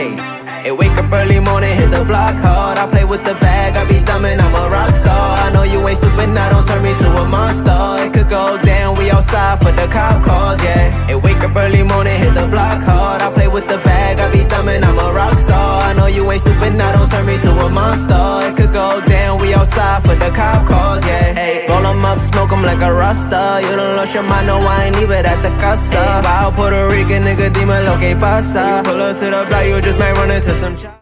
Hey, wake up early morning, hit the block hard. I play with the bag, I be thumbing, I'm a rock star. I know you ain't stupid, now don't turn me to a monster. It could go down, we outside for the cop calls, yeah. Hey, wake up early morning, hit the block hard. I play with the bag, I be thumbing, I'm a rock star. I know you ain't stupid, now don't turn me to a monster. It could go down, we outside for the cop calls, yeah. Hey, roll 'em up, smoke 'em like a rasta. You done lost your mind, no, I ain't leave it at the casa. Wild Puerto Rican nigga, dime lo que pasa. You pull up to the block, you just might run into some